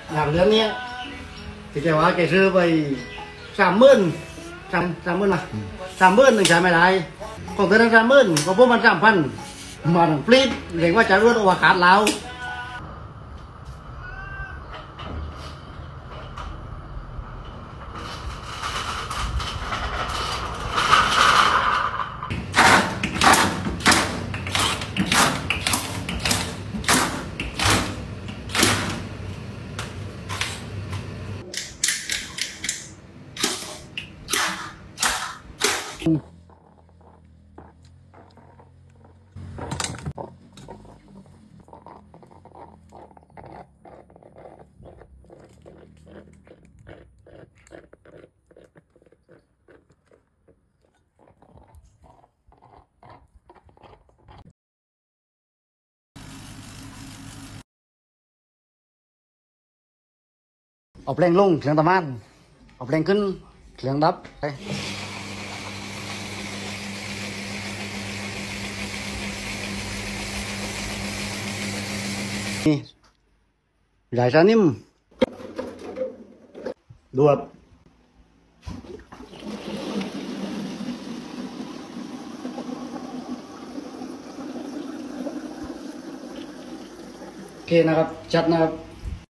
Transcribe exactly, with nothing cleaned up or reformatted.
อย่างเรื่องนี้ที่แกว่าแกซื้อไปสามหมื่นสามสามหมื่นนะสามหมื่นหนึ่งใช้ไม่ได้ของเธอทั้งสามหมื่นก็พวกมันสามพันมาถึงปลีดเรียกว่าจะรวดโอวาขาดแล้วเอาเพลงลงเครื่องตะมันเอาเพลงขึ้นเครื่องดับไปนี่ใหญ่ซะนิ่มดวบโอเคนะครับจัดนะครับ